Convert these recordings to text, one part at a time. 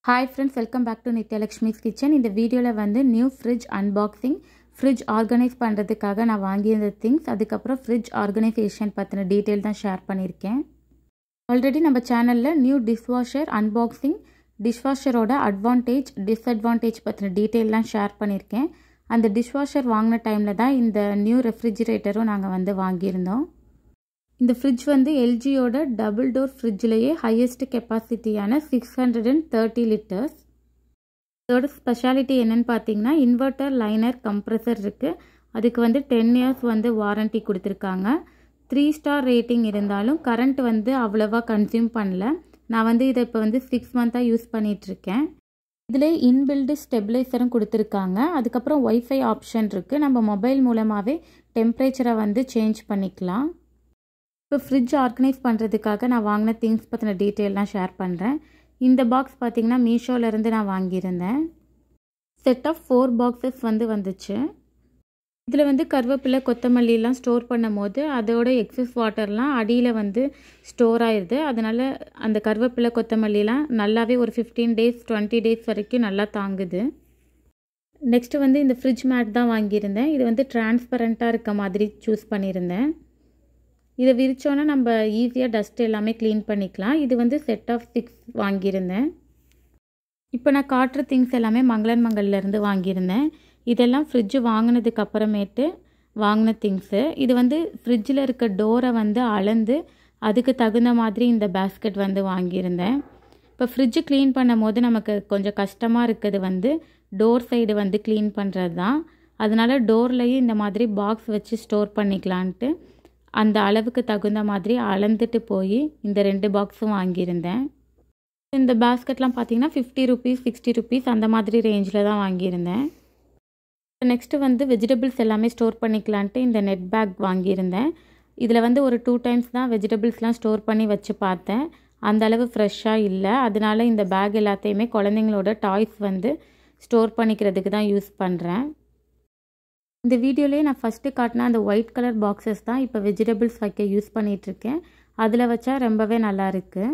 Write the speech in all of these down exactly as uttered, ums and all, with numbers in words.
Hi friends, welcome back to Nitya Lakshmi's Kitchen. இந்த வீடியோல வந்து new fridge unboxing, fridge organise பண்ணுறதுக்காக நான் வாங்கியிருந்த திங்ஸ், அதுக்கப்புறம் ஃப்ரிட்ஜ் ஆர்கனைசேஷன் பற்றின டீட்டெயில் தான் ஷேர் பண்ணியிருக்கேன். ஆல்ரெடி நம்ம சேனலில் நியூ டிஷ்வாஷர் அன்பாக்சிங், டிஷ்வாஷரோட அட்வான்டேஜ் டிஸ்அட்வான்டேஜ் பற்றின டீட்டெயிலாம் ஷேர் பண்ணியிருக்கேன். அந்த டிஷ்வாஷர் வாங்கின டைமில் தான் இந்த நியூ ரெஃப்ரிஜிரேட்டரும் நாங்கள் வந்து வாங்கியிருந்தோம். இந்த ஃப்ரிட்ஜ் வந்து எல்ஜியோட டபுள் டோர் ஃப்ரிட்ஜ்லேயே ஹையஸ்ட் கெப்பாசிட்டியான six hundred and thirty litres. இதோட ஸ்பெஷாலிட்டி என்னென்னு பார்த்தீங்கன்னா, இன்வெர்ட்டர் லைனர் கம்ப்ரெசர் இருக்குது. அதுக்கு வந்து டென் இயர்ஸ் வந்து வாரண்ட்டி கொடுத்துருக்காங்க. த்ரீ ஸ்டார் ரேட்டிங் இருந்தாலும் கரண்ட் வந்து அவ்வளோவா கன்சியூம் பண்ணல. நான் வந்து இதை இப்போ வந்து சிக்ஸ் மந்த்தாக யூஸ் பண்ணிகிட்ருக்கேன். இதில் இன்பில்டு ஸ்டெபிளைசரும் கொடுத்துருக்காங்க. அதுக்கப்புறம் ஒய்ஃபை ஆப்ஷன் இருக்குது. நம்ம மொபைல் மூலமாகவே டெம்பரேச்சரை வந்து சேஞ்ச் பண்ணிக்கலாம். இப்போ ஃப்ரிட்ஜ் ஆர்கனைஸ் பண்ணுறதுக்காக நான் வாங்கின திங்ஸ் பற்றின டீட்டெயிலாம் ஷேர் பண்ணுறேன். இந்த பாக்ஸ் பார்த்திங்கன்னா மீஷோலேருந்து நான் வாங்கியிருந்தேன். செட் ஆஃப் ஃபோர் பாக்ஸஸ் வந்து வந்துச்சு. இதில் வந்து கருவேப்பிலை கொத்தமல்லிலாம் ஸ்டோர் பண்ணும் போது அதோட எக்ஸஸ் வாட்டர்லாம் அடியில் வந்து ஸ்டோர் ஆயிடுது. அதனால் அந்த கருவேப்பிலை கொத்தமல்லிலாம் நல்லாவே ஒரு ஃபிஃப்டீன் டேஸ் டுவெண்ட்டி டேஸ் வரைக்கும் நல்லா தாங்குது. நெக்ஸ்ட்டு வந்து இந்த ஃப்ரிட்ஜ் மேட் தான் வாங்கியிருந்தேன். இது வந்து டிரான்ஸ்பரண்ட்டாக இருக்க மாதிரி சூஸ் பண்ணியிருந்தேன். இதை விரிச்சோன்னா நம்ம ஈஸியாக டஸ்ட் எல்லாமே க்ளீன் பண்ணிக்கலாம். இது வந்து செட் ஆஃப் சிக்ஸ் வாங்கியிருந்தேன். இப்போ நான் காட்டுற திங்ஸ் எல்லாமே மங்களன் மங்கல்லேருந்து வாங்கியிருந்தேன். இதெல்லாம் ஃப்ரிட்ஜு வாங்கினதுக்கு அப்புறமேட்டு வாங்கின திங்ஸு. இது வந்து ஃப்ரிட்ஜில் இருக்க டோரை வந்து அளந்து அதுக்கு தகுந்த மாதிரி இந்த பேஸ்கெட் வந்து வாங்கியிருந்தேன். இப்போ ஃப்ரிட்ஜு க்ளீன் பண்ணும் போது நமக்கு கொஞ்சம் கஷ்டமாக இருக்குது வந்து டோர் சைடு வந்து க்ளீன் பண்ணுறது தான். அதனால் டோர்லேயும் இந்த மாதிரி பாக்ஸ் வச்சு ஸ்டோர் பண்ணிக்கலான்ட்டு அந்த அளவுக்கு தகுந்த மாதிரி அளந்துட்டு போய் இந்த ரெண்டு பாக்ஸும் வாங்கியிருந்தேன். இந்த பேஸ்கெட்லாம் பார்த்தீங்கன்னா ஃபிஃப்டி ருபீஸ் சிக்ஸ்டி ருபீஸ் அந்த மாதிரி ரேஞ்சில் தான் வாங்கியிருந்தேன். நெக்ஸ்ட்டு வந்து வெஜிடபிள்ஸ் எல்லாமே ஸ்டோர் பண்ணிக்கலான்ட்டு இந்த நெட் பேக் வாங்கியிருந்தேன். இதில் வந்து ஒரு டூ டைம்ஸ் தான் வெஜிடபிள்ஸ்லாம் ஸ்டோர் பண்ணி வச்சு பார்த்தேன். அந்த அளவு ஃப்ரெஷ்ஷாக இல்லை. அதனால இந்த பேக் எல்லாத்தையுமே குழந்தைங்களோட டாய்ஸ் வந்து ஸ்டோர் பண்ணிக்கிறதுக்கு தான் யூஸ் பண்ணுறேன். இந்த வீடியோலேயே நான் ஃபஸ்ட்டு காட்டின அந்த ஒயிட் கலர் பாக்ஸஸ் தான் இப்போ வெஜிடபிள்ஸ் வைக்க யூஸ் பண்ணிகிட்ருக்கேன். அதில் வச்சா ரொம்பவே நல்லா இருக்குது.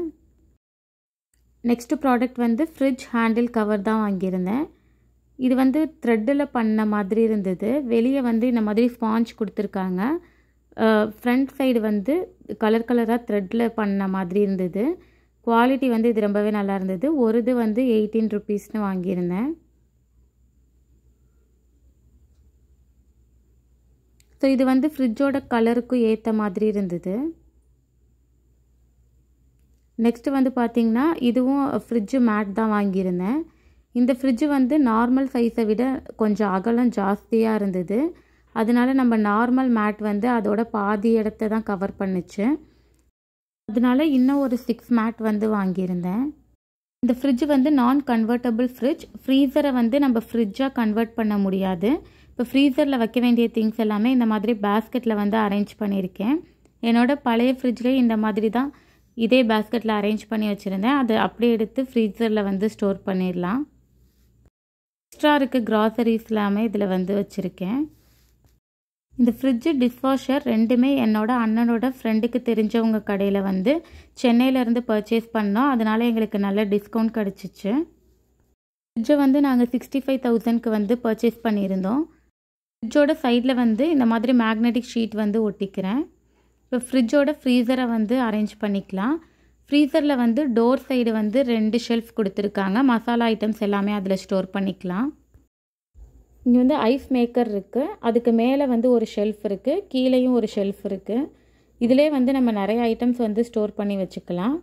நெக்ஸ்ட்டு ப்ராடக்ட் வந்து ஃப்ரிட்ஜ் ஹேண்டில் கவர் தான் வாங்கியிருந்தேன். இது வந்து த்ரெட்டில் பண்ண மாதிரி இருந்தது. வெளியே வந்து இந்த மாதிரி ஸ்பாஞ்ச் கொடுத்துருக்காங்க. ஃப்ரண்ட் சைடு வந்து கலர் கலராக த்ரெட்டில் பண்ண மாதிரி இருந்தது. குவாலிட்டி வந்து இது ரொம்பவே நல்லா இருந்தது. ஒரு இது வந்து எயிட்டீன் ருபீஸ்னு வாங்கியிருந்தேன். ஸோ இது வந்து ஃப்ரிட்ஜோட கலருக்கும் ஏற்ற மாதிரி இருந்தது. நெக்ஸ்ட்டு வந்து பார்த்திங்கன்னா இதுவும் ஃப்ரிட்ஜு மேட் தான் வாங்கியிருந்தேன். இந்த ஃப்ரிட்ஜு வந்து நார்மல் சைஸை விட கொஞ்சம் அகலம் ஜாஸ்தியாக இருந்தது. அதனால நம்ம நார்மல் மேட் வந்து அதோட பாதி இடத்த தான் கவர் பண்ணுச்சு. அதனால இன்னும் ஒரு சிக்ஸ் மேட் வந்து வாங்கியிருந்தேன். இந்த ஃப்ரிட்ஜ் வந்து நான் கன்வெர்ட்டபிள் ஃப்ரிட்ஜ். ஃப்ரீசரை வந்து நம்ம ஃப்ரிட்ஜாக கன்வெர்ட் பண்ண முடியாது. இப்போ ஃப்ரீசரில் வைக்க வேண்டிய திங்ஸ் எல்லாமே இந்த மாதிரி பேஸ்கெட்டில் வந்து அரேஞ்ச் பண்ணியிருக்கேன். என்னோடய பழைய ஃப்ரிட்ஜ்லேயே இந்த மாதிரி தான் இதே பேஸ்கெட்டில் அரேஞ்ச் பண்ணி வச்சுருந்தேன். அதை அப்படியே எடுத்து ஃப்ரீசரில் வந்து ஸ்டோர் பண்ணிடலாம். எக்ஸ்ட்ரா இருக்க க்ராசரிஸ் எல்லாமே இதில் வந்து வச்சுருக்கேன். இந்த ஃப்ரிட்ஜு டிஷ்வாஷர் ரெண்டுமே என்னோடய அண்ணனோட ஃப்ரெண்டுக்கு தெரிஞ்சவங்க கடையில் வந்து சென்னையிலேருந்து பர்ச்சேஸ் பண்ணோம். அதனால் எங்களுக்கு நல்ல டிஸ்கவுண்ட் கிடச்சிச்சு. ஃப்ரிட்ஜை வந்து நாங்கள் சிக்ஸ்டி ஃபைவ் தௌசண்ட்க்கு வந்து பர்ச்சேஸ் பண்ணியிருந்தோம். ஃப்ரிட்ஜோட சைடில் வந்து இந்த மாதிரி மேக்னெட்டிக் ஷீட் வந்து ஒட்டிக்கிறேன். இப்போ ஃப்ரிட்ஜோட ஃப்ரீசரை வந்து அரேஞ்ச் பண்ணிக்கலாம். ஃப்ரீசரில் வந்து டோர் சைடு வந்து ரெண்டு ஷெல்ஃப் கொடுத்துருக்காங்க. மசாலா ஐட்டம்ஸ் எல்லாமே அதில் ஸ்டோர் பண்ணிக்கலாம். இங்கே வந்து ஐஸ் மேக்கர் இருக்குது. அதுக்கு மேலே வந்து ஒரு ஷெல்ஃப் இருக்குது. கீழேயும் ஒரு ஷெல்ஃப் இருக்குது. இதிலே வந்து நம்ம நிறைய ஐட்டம்ஸ் வந்து ஸ்டோர் பண்ணி வச்சுக்கலாம்.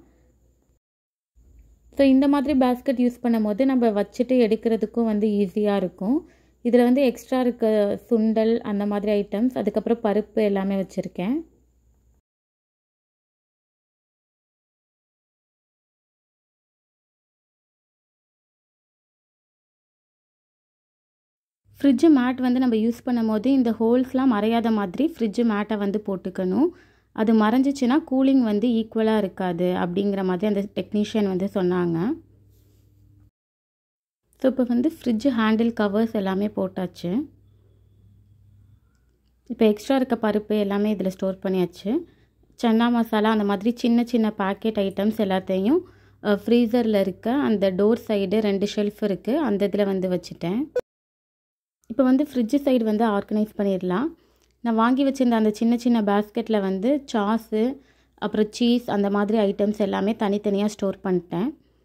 ஸோ இந்த மாதிரி பேஸ்கெட் யூஸ் பண்ணும் போது நம்ம வச்சுட்டு எடுக்கிறதுக்கும் வந்து ஈஸியாக இருக்கும். இதில் வந்து எக்ஸ்ட்ரா இருக்க சுண்டல் அந்த மாதிரி ஐட்டம்ஸ், அதுக்கப்புறம் பருப்பு எல்லாமே வச்சுருக்கேன். ஃப்ரிட்ஜு மேட் வந்து நம்ம யூஸ் பண்ணும் போது இந்த ஹோல்ஸ்லாம் மறையாத மாதிரி ஃப்ரிட்ஜு மேட்டை வந்து போட்டுக்கணும். அது மறைஞ்சிச்சின்னா கூலிங் வந்து ஈக்குவலாக இருக்காது அப்படிங்கிற மாதிரி அந்த டெக்னீஷியன் வந்து சொன்னாங்க. ஸோ இப்போ வந்து ஃப்ரிட்ஜு ஹேண்டில் கவர்ஸ் எல்லாமே போட்டாச்சு. இப்போ எக்ஸ்ட்ரா இருக்க பருப்பு எல்லாமே இதில் ஸ்டோர் பண்ணியாச்சு. சன்னா மசாலா அந்த மாதிரி சின்ன சின்ன பேக்கெட் ஐட்டம்ஸ் எல்லாத்தையும் ஃப்ரீசரில் இருக்க அந்த டோர் சைடு ரெண்டு ஷெல்ஃப் இருக்குது, அந்த இதில் வந்து வச்சுட்டேன். இப்போ வந்து ஃப்ரிட்ஜு சைடு வந்து ஆர்கனைஸ் பண்ணிடலாம். நான் வாங்கி வச்சுருந்த அந்த சின்ன சின்ன பேஸ்கெட்டில் வந்து சாஸு அப்புறம் சீஸ் அந்த மாதிரி ஐட்டம்ஸ் எல்லாமே தனித்தனியாக ஸ்டோர் பண்ணிட்டேன்.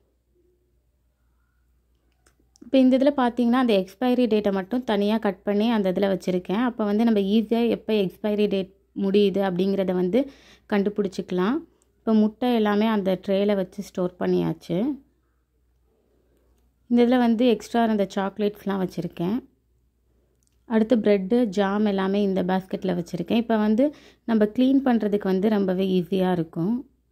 இப்போ இந்த இதில் பார்த்தீங்கன்னா அந்த எக்ஸ்பைரி டேட்டை மட்டும் தனியாக கட் பண்ணி அந்த இதில் வச்சுருக்கேன். அப்போ வந்து நம்ம ஈஸியாக எப்போ எக்ஸ்பைரி டேட் முடியுது அப்படிங்கிறத வந்து கண்டுபிடிச்சிக்கலாம். இப்போ முட்டை எல்லாமே அந்த ட்ரேயில் வச்சு ஸ்டோர் பண்ணியாச்சு. இந்த இதில் வந்து எக்ஸ்ட்ரா அந்த சாக்லேட்ஸ்லாம் வச்சுருக்கேன். அடுத்து ப்ரெட்டு ஜாம் எல்லாமே இந்த பேஸ்கெட்டில் வச்சுருக்கேன். இப்போ வந்து நம்ம க்ளீன் பண்ணுறதுக்கு வந்து ரொம்பவே ஈஸியாக இருக்கும்.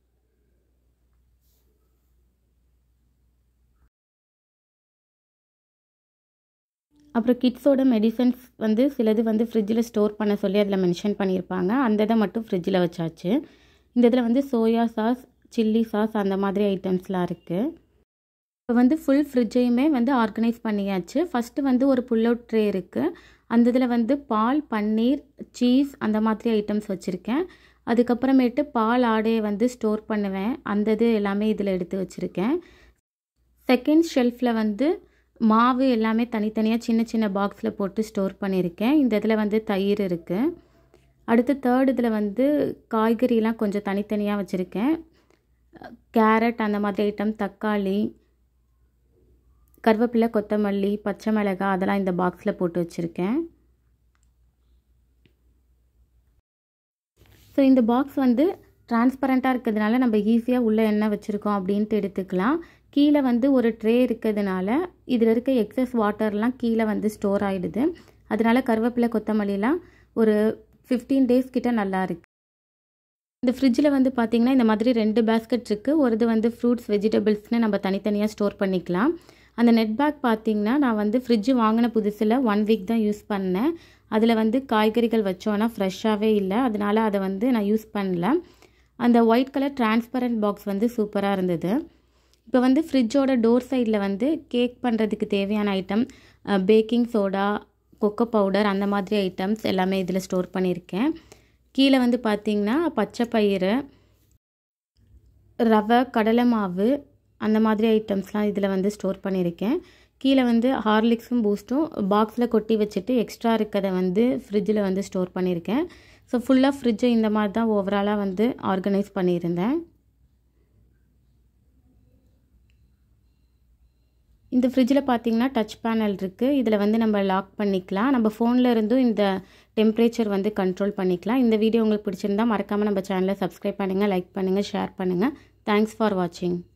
அப்புறம் கிட்ஸோட மெடிசன்ஸ் வந்து சிலது வந்து ஃப்ரிட்ஜில் ஸ்டோர் பண்ண சொல்லி அதில் மென்ஷன் பண்ணியிருப்பாங்க. அந்த இதை மட்டும் ஃப்ரிட்ஜில் வச்சாச்சு. இந்த இதில் வந்து சோயா சாஸ், சில்லி சாஸ் அந்த மாதிரி ஐட்டம்ஸ்லாம் இருக்குது. இப்போ வந்து ஃபுல் ஃப்ரிட்ஜையுமே வந்து ஆர்கனைஸ் பண்ணியாச்சு. ஃபஸ்ட்டு வந்து ஒரு புல் அவுட் ட்ரே இருக்குது. அந்த இதில் வந்து பால், பன்னீர், சீஸ் அந்த மாதிரி ஐட்டம்ஸ் வச்சுருக்கேன். அதுக்கப்புறமேட்டு பால் ஆடையை வந்து ஸ்டோர் பண்ணுவேன், அந்த இது எல்லாமே இதில் எடுத்து வச்சுருக்கேன். செகண்ட் ஷெல்ஃபில் வந்து மாவு எல்லாமே தனித்தனியாக சின்ன சின்ன பாக்ஸில் போட்டு ஸ்டோர் பண்ணியிருக்கேன். இந்த இதில் வந்து தயிர் இருக்குது. அடுத்து தேர்ட் இதில் வந்து காய்கறிலாம் கொஞ்சம் தனித்தனியாக வச்சுருக்கேன். கேரட் அந்த மாதிரி ஐட்டம், தக்காளி, கருவேப்பிலை, கொத்தமல்லி, பச்சை மிளகாய் அதெல்லாம் இந்த பாக்ஸில் போட்டு வச்சுருக்கேன். ஸோ இந்த பாக்ஸ் வந்து டிரான்ஸ்பரண்ட்டாக இருக்கிறதுனால நம்ம ஈஸியாக உள்ளே என்ன வச்சுருக்கோம் அப்படின்ட்டு எடுத்துக்கலாம். கீழே வந்து ஒரு ட்ரே இருக்கிறதுனால இதில் இருக்க எக்ஸஸ் வாட்டர்லாம் கீழே வந்து ஸ்டோர் ஆகிடுது. அதனால கருவேப்பிலை, கொத்தமல்லிலாம் ஒரு ஃபிஃப்டீன் டேஸ் கிட்ட நல்லா இருக்குது. இந்த ஃப்ரிட்ஜில் வந்து பார்த்திங்கன்னா இந்த மாதிரி ரெண்டு பேஸ்கெட் இருக்குது. ஒரு இது வந்து ஃப்ரூட்ஸ், வெஜிடபிள்ஸ்னு நம்ம தனித்தனியாக ஸ்டோர் பண்ணிக்கலாம். அந்த நெட் பேக் பார்த்திங்கன்னா நான் வந்து ஃப்ரிட்ஜு வாங்கின புதுசில் ஒன் வீக் தான் யூஸ் பண்ணேன். அதில் வந்து காய்கறிகள் வச்சோன்னா ஃப்ரெஷ்ஷாகவே இல்லை, அதனால் அதை வந்து நான் யூஸ் பண்ணல. அந்த ஒயிட் கலர் டிரான்ஸ்பரண்ட் பாக்ஸ் வந்து சூப்பராக இருந்தது. இப்போ வந்து ஃப்ரிட்ஜோட டோர் சைடில் வந்து கேக் பண்ணுறதுக்கு தேவையான item, baking soda, cocoa powder அந்த மாதிரி ஐட்டம்ஸ் எல்லாமே இதில் ஸ்டோர் பண்ணியிருக்கேன். கீழே வந்து பார்த்திங்கன்னா பச்சை பயிறு, ரவை, கடலை மாவு அந்த மாதிரி ஐட்டம்ஸ்லாம் இதில் வந்து ஸ்டோர் பண்ணியிருக்கேன். கீழே வந்து ஹார்லிக்ஸும் பூஸ்ட்டும் பாக்ஸில் கொட்டி வச்சுட்டு எக்ஸ்ட்ரா இருக்கிறத வந்து ஃப்ரிட்ஜில் வந்து ஸ்டோர் பண்ணியிருக்கேன். ஸோ ஃபுல்லாக ஃப்ரிட்ஜை இந்த மாதிரி தான் ஓவராலாக வந்து ஆர்கனைஸ் பண்ணியிருந்தேன். இந்த ஃப்ரிட்ஜில் பார்த்திங்கன்னா டச் பேனல் இருக்குது. இதில் வந்து நம்ம லாக் பண்ணிக்கலாம். நம்ம ஃபோனில் இருந்தும் இந்த டெம்பரேச்சர் வந்து கண்ட்ரோல் பண்ணிக்கலாம். இந்த வீடியோ உங்களுக்கு பிடிச்சிருந்தா மறக்காமல் நம்ம சேனலை சப்ஸ்கிரைப் பண்ணுங்கள், லைக் பண்ணுங்கள், ஷேர் பண்ணுங்கள். தேங்க்ஸ் ஃபார் வாட்சிங்.